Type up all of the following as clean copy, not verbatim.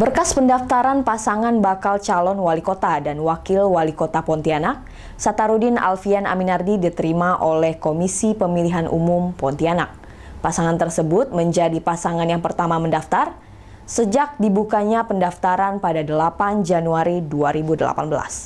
Berkas pendaftaran pasangan bakal calon wali kota dan wakil wali kota Pontianak, Satarudin Alfian Aminardi diterima oleh Komisi Pemilihan Umum Pontianak. Pasangan tersebut menjadi pasangan yang pertama mendaftar sejak dibukanya pendaftaran pada 8 Januari 2018.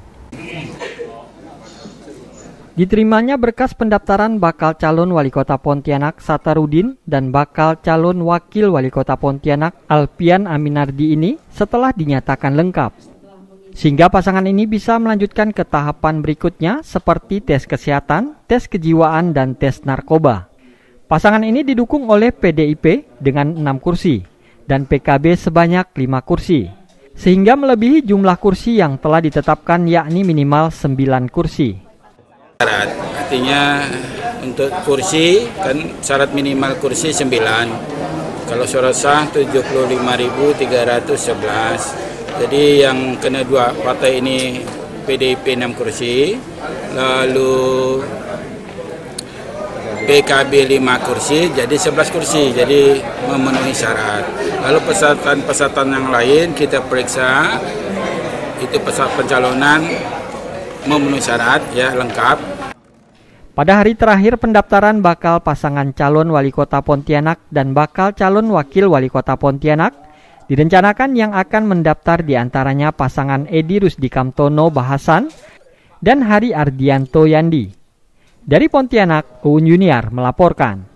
Diterimanya berkas pendaftaran bakal calon wali kota Pontianak Satarudin dan bakal calon wakil wali kota Pontianak Alfian Aminardi ini setelah dinyatakan lengkap. Sehingga pasangan ini bisa melanjutkan ke tahapan berikutnya seperti tes kesehatan, tes kejiwaan, dan tes narkoba. Pasangan ini didukung oleh PDIP dengan 6 kursi dan PKB sebanyak 5 kursi. Sehingga melebihi jumlah kursi yang telah ditetapkan yakni minimal 9 kursi. Artinya untuk kursi kan syarat minimal kursi 9. Kalau surat sah 75.311. Jadi yang kena dua partai ini PDIP 6 kursi, lalu PKB 5 kursi, jadi 11 kursi, jadi memenuhi syarat. Lalu peserta yang lain kita periksa itu peserta pencalonan memenuhi syarat ya lengkap. Pada hari terakhir pendaftaran bakal pasangan calon wali kota Pontianak dan bakal calon wakil wali kota Pontianak, direncanakan yang akan mendaftar diantaranya pasangan Edi Rusdi Kamtono Bahasan dan Hari Ardianto Yandi. Dari Pontianak, Uun Junior melaporkan.